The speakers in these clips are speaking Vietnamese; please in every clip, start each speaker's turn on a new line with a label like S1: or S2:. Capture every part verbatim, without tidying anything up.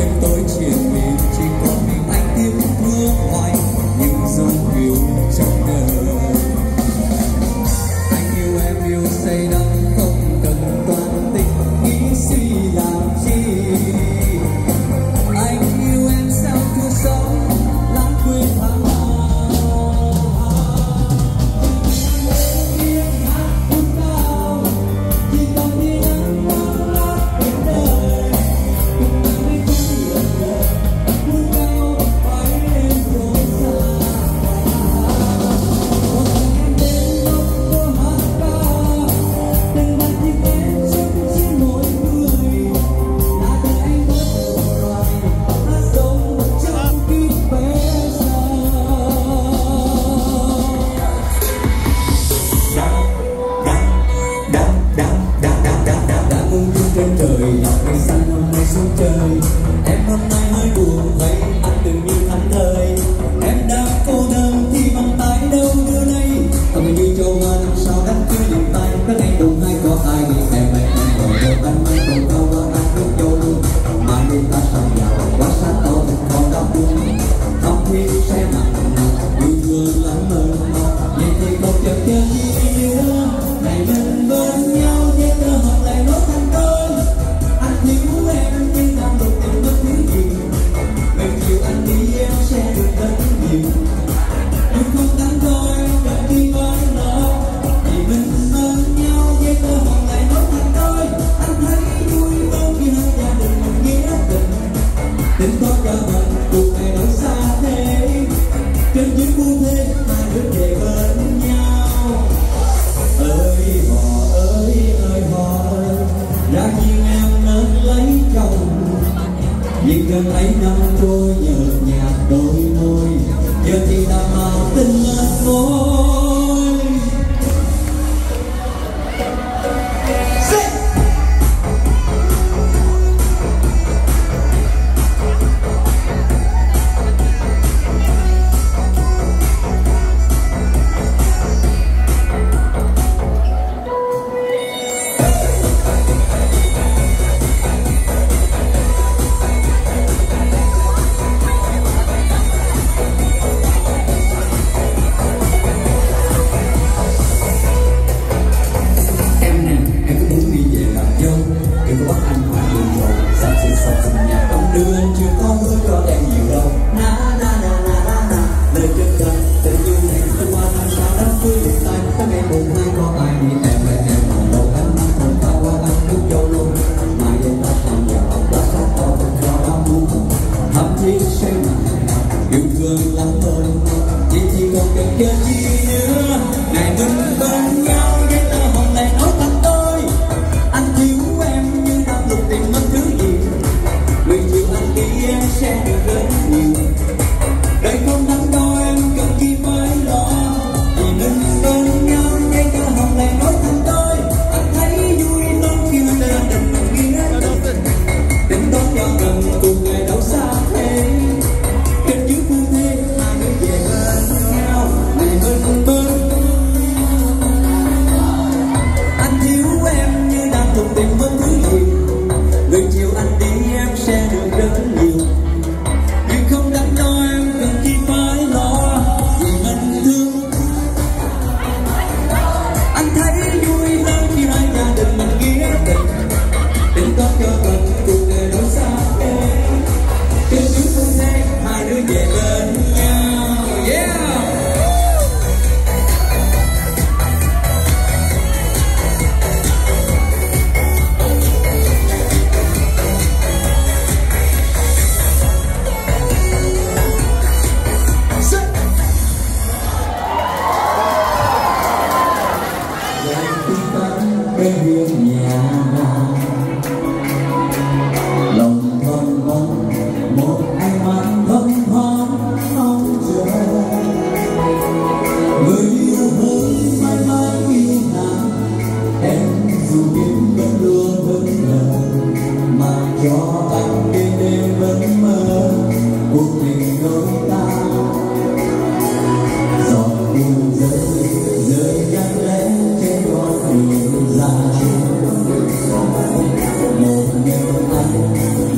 S1: Love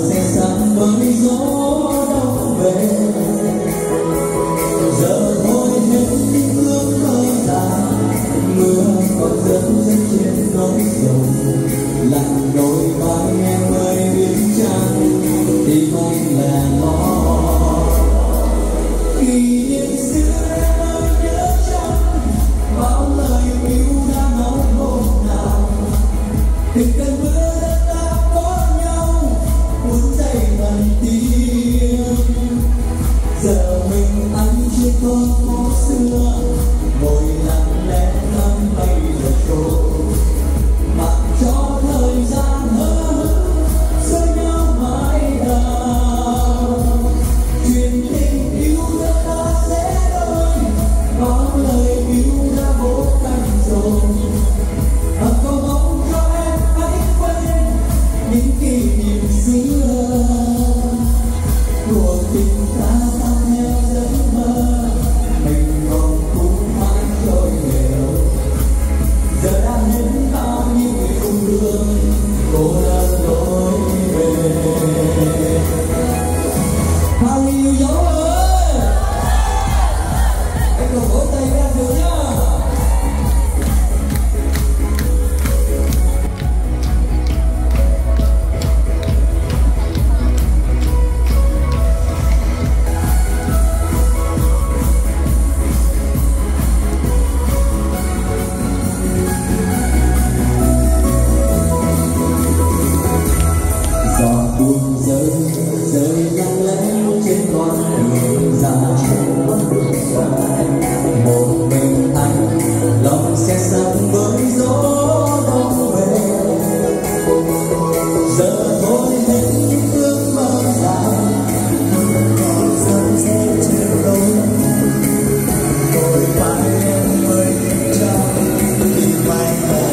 S1: say sẵn với gió đông về. Giờ thôi hết những ước mơ dài, mưa còn rơi rơi trên nỗi sầu. Lặng đôi vai em ơi biết chăng tim anh là lo. Kỷ niệm xưa em ơi nhớ chăng bao lời yêu đã nói hôm nào. Từng cơn mưa đất ta có nhau cuốn dậy lần tim. Giờ mình anh chưa còn phố xưa ngồi lặng lẽ ngắm bay lượt trôi. Mặc cho thời gian hờ hững rơi nhau mãi đau. Chuyện tình yêu đất ta sẽ đôi, bao lời yêu đã vỗ cánh rồi. Và có mong cho em hãy quên những kỷ niệm xưa. Cuộc tình ta ta theo giấc mơ, mình còn cũng mãi trôi đều. Giờ đã hết bao nhiêu người cùng đường, cô đơn lối về. Hallelujah ơi, anh cùng vỗ tay với anh được nhá. Buồn rơi rơi lặng lẽ trên con đường dài. Một mình anh lòng xe sẵn với gió đông về. Giờ thôi hết những ước mơ dài, còn rơi rơi trên đôi đôi vai em ơi trong tim anh là.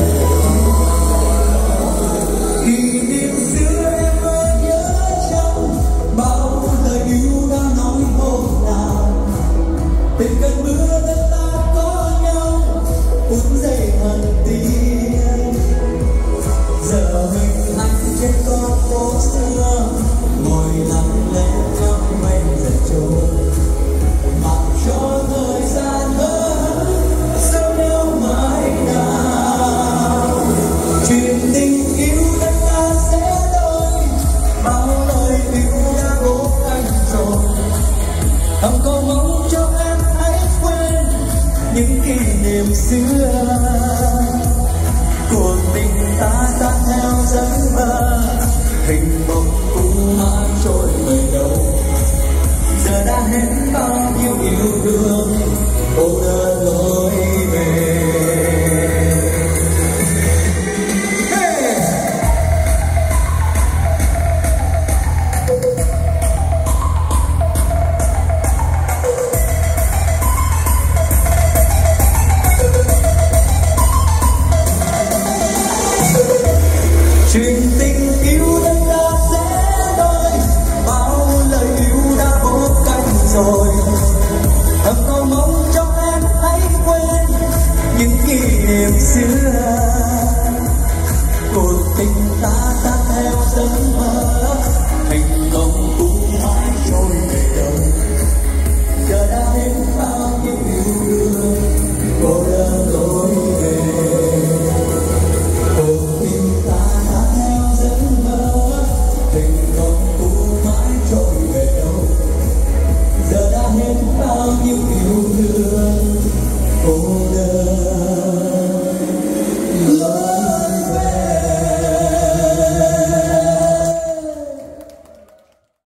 S1: Kỷ niệm xưa em ơi bao lời yêu đã nói hôm nào. Từng cơn mưa đất ta có nhau cuốn dậy hận tim. Giờ mình anh trên con phố xưa ngồi lặng lẽ ngắm mây dần trôi. Mặc cho thời gian hờ hững sao nhau mãi đau. Chuyện tình yêu đất ta sẽ đôi, bao lời yêu đã vỗ cánh rồi. Không có mong cho em hãy quên những kỷ niệm xưa.